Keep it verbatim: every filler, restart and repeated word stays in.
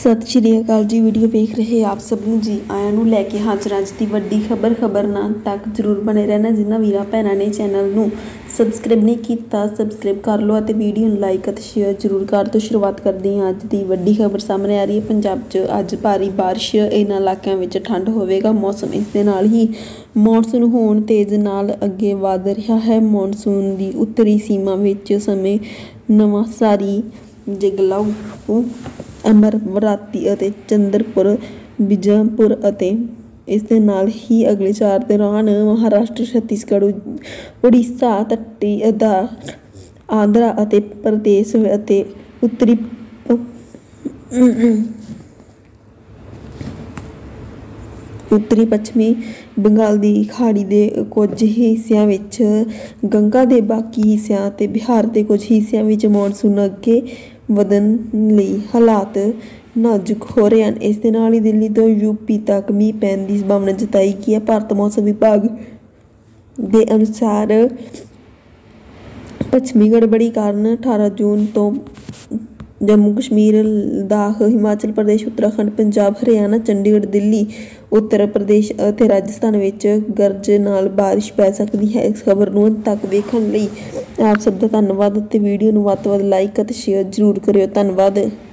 सत श्री अकाल जी। वीडियो वेख रहे आप सब नूं जी आयां नूं लैके हाज़र अज दी वड्डी खबर खबर ना तक जरूर बने रहना। जिन्हां वीरां भैणां ने चैनल नूं सबसक्राइब नहीं कीता सबसक्राइब कर लो और वीडियो नूं लाइक और शेयर जरूर कर दो। शुरुआत करते हैं अज दी वड्डी खबर सामने आ रही है। पंजाब च अज भारी बारिश, इन्हां इलाकिਆਂ विच ठंड होवेगा मौसम। इस दे नाल ही मॉनसून होण तेज़ नाल अगे वध रहा है। मॉनसून की उत्तरी सीमा विच समय नवांसारी, जगलाऊ, अमरवराती ਅਤੇ चंद्रपुर, बीजापुर ਅਤੇ इस दे नाल ही अगले चार दौरान महाराष्ट्र, छत्तीसगढ़, उड़ीसा, तटी आंध्रा ਅਤੇ प्रदेश ਅਤੇ उत्तरी उत्तरी पश्चिमी बंगाल की खाड़ी के कुछ हिस्सों में, गंगा के बाकी हिस्सों और बिहार के कुछ हिस्सों में मॉनसून अगे ਵਧਣ ਲਈ हालात नाजुक हो रहे हैं। इस दे नाल ही दिल्ली तो यूपी तक मीह पैण की संभावना जताई गई है। भारत मौसम विभाग के अनुसार पश्चिमी गड़बड़ी कारण अठारह जून तो जम्मू कश्मीर, लद्दाख, हिमाचल प्रदेश, उत्तराखंड, पंजाब, हरियाणा, चंडीगढ़, दिल्ली, उत्तर प्रदेश और राजस्थान विच गरज नाल बारिश पै सकती है। इस खबर नूं अंत तक वेखण लई आप सब दा धन्नवाद। वीडियो नूं वध तों वध लाइक और शेयर जरूर करियो। धन्नवाद।